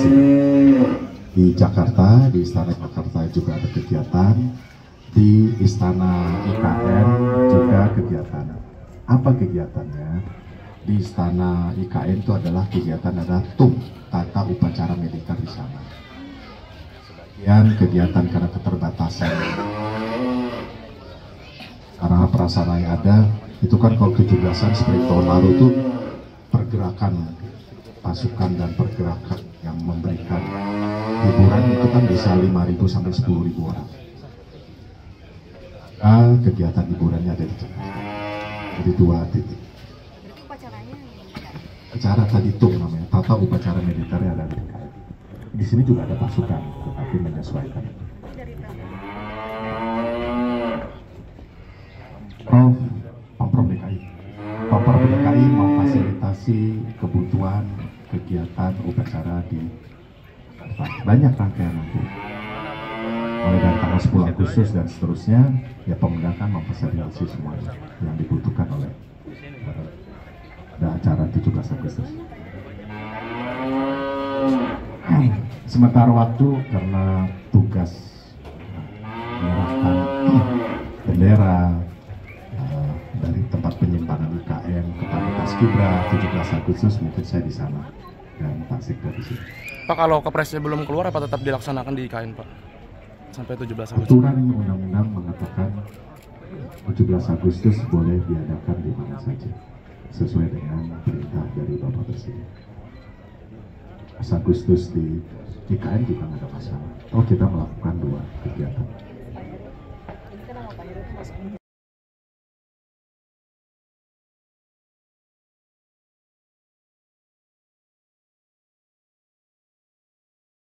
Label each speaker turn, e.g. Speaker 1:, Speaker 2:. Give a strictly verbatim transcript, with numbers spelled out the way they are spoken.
Speaker 1: sini. Di Jakarta, di Istana Jakarta juga ada kegiatan, di Istana I K N juga kegiatan. Apa kegiatannya? Di Istana I K N itu adalah kegiatan adalah T U M, tata upacara militer di sana. Sebagian kegiatan karena keterbatasan karena prasarana yang ada, itu kan kalau tujuh belasan seperti tahun lalu itu pergerakan pasukan dan pergerakan yang memberikan hiburan itu kan bisa lima ribu sampai sepuluh ribu orang. Nah, kegiatan hiburannya ada di Jakarta. Jadi dua titik.
Speaker 2: Berarti upacaranya
Speaker 1: Acara tadi T U M namanya, tata upacara militer yang ada di K M. Di sini juga ada pasukan, tetapi menyesuaikan.
Speaker 2: dari berapa?
Speaker 1: Prof, Pemprov D K I. Pemprov D K I memfasilitasi kebutuhan kegiatan upacara di Jakarta. Banyak rangkaian nanti. Mulai dari tanggal sepuluh Agustus dan seterusnya, ya Pemda kan memfasilitasi semua yang dibutuhkan oleh uh, ada acara tujuh belas Agustus. Sementara waktu karena tugas menyerahkan bendera uh, dari tempat penyimpanan I K N kepada Paskibra tujuh belas Agustus, mungkin saya di sana dan Pak Sekda di sini.
Speaker 3: Pak, kalau kepresnya belum keluar apa tetap dilaksanakan di I K N, Pak? Sampai tujuh belas Agustus.
Speaker 1: Aturan undang-undang mengatakan tujuh belas Agustus boleh diadakan di mana saja sesuai dengan perintah dari Bapak Presiden. tujuh belas Agustus di I K N juga nggak ada masalah. Oh, kita melakukan dua kegiatan.
Speaker 2: Ini kan nama Pak Heru itu masuk